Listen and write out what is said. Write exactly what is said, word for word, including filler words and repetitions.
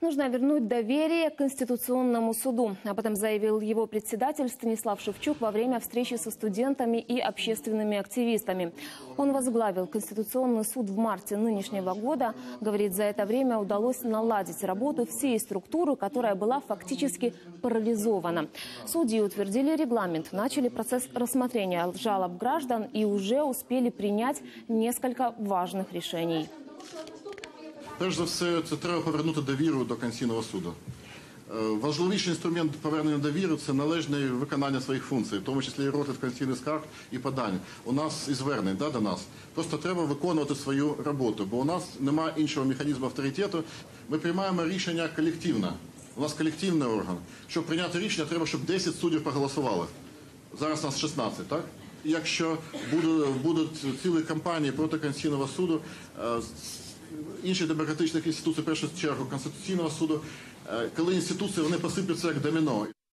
Нужно вернуть доверие к Конституционному суду. Об этом заявил его председатель Станислав Шевчук во время встречи со студентами и общественными активистами. Он возглавил Конституционный суд в марте нынешнего года. Говорит, за это время удалось наладить работу всей структуры, которая была фактически парализована. Судьи утвердили регламент, начали процесс рассмотрения жалоб граждан и уже успели принять несколько важных решений. Перш за все, це треба повернути довіру до Конституційного суду. Важливіший інструмент повернення довіри – це належне виконання своїх функцій, в тому числі і розгляд конституційних скарг і подань. У нас і звернень да, до нас. Просто треба виконувати свою роботу, бо у нас немає іншого механізму авторитету. Ми приймаємо рішення колективно. У нас колективний орган. Щоб прийняти рішення, треба, щоб десять суддів проголосували. Зараз нас шістнадцять, так? Якщо будуть цілі кампанії проти Конституційного суду, інших демократичних інституцій, в першу чергу Конституційного суду, коли інституції вони посипляться як доміно.